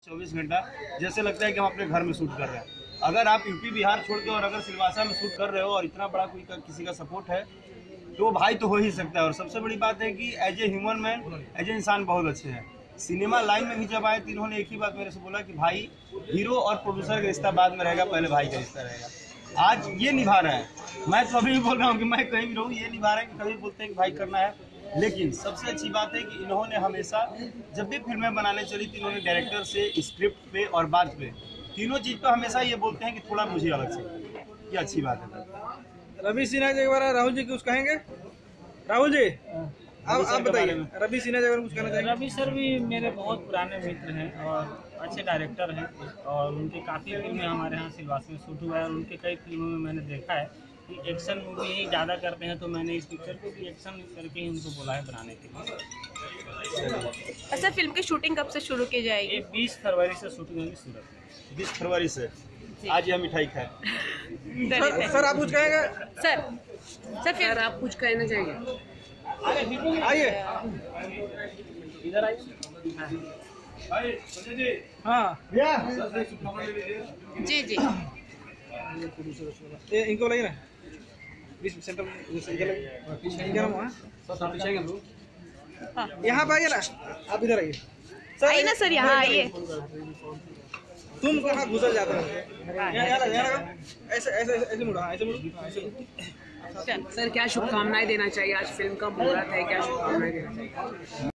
24 घंटा जैसे लगता है कि हम अपने घर में शूट कर रहे हैं। अगर आप यूपी बिहार छोड़ के और अगर सिलवासा में शूट कर रहे हो और इतना बड़ा कोई किसी का सपोर्ट है तो भाई तो हो ही सकता है। और सबसे बड़ी बात है कि as a human man, as a इंसान बहुत अच्छे हैं। सिनेमा लाइन में भी जब आए तो इन्होंने एक ही बात मेरे से बोला कि भाई हीरो और प्रोड्यूसर का रिश्ता बाद में रहेगा, पहले भाई का रिश्ता रहेगा। आज ये निभा रहा है। मैं तो अभी भी बोल रहा हूँ कि मैं कहीं भी रहूँ ये निभा रहा है कि कभी बोलते हैं कि भाई करना है। लेकिन सबसे अच्छी बात है कि इन्होंने हमेशा जब भी फिल्में बनाने चली थी इन्होंने डायरेक्टर से, स्क्रिप्ट पे और बात पे, तीनों चीज़ पे हमेशा ये बोलते हैं कि थोड़ा मुझे अलग से, ये अच्छी बात है। रवि सिन्हा जी एक बार राहुल जी कुछ कहेंगे? राहुल जी आप बताइए, रवि सिन्हा जी कुछ कहना चाहेंगे? रवि सर भी मेरे बहुत पुराने मित्र हैं और अच्छे डायरेक्टर हैं और उनकी काफ़ी फिल्में हमारे यहाँ सिलवासा में शूट हुआ है और उनके कई फिल्मों में मैंने देखा है कि एक्शन मूवी ही ज़्यादा करते हैं, तो मैंने इस पिक्चर को भी एक्शन करके ही उनको बोला है बनाने के लिए। अच्छा, फिल्म की शूटिंग कब से शुरू की जाएगी? ये 20 फरवरी से शूटिंग होगी सूरत में। 20 फरवरी से आज यह मिठाई खाए। सर आप कुछ कहेंगे? सर फिर आप कुछ कहना चाहिए? आइए इधर आइए। हाँ जी जी ये इनको लगे ना बीच सेंटर यहाँ पे आइए ना, आप इधर आइए। आइए ना सर, यहाँ आइए। तुम कहाँ घुसल जाते हो? ऐसे ऐसे ऐसे मुड़ो, ऐसे मुड़ो। सर क्या शुभकामनाएं देना चाहिए? आज फिल्म का मुहूर्त है, क्या शुभकामनाएं देना चाहिए?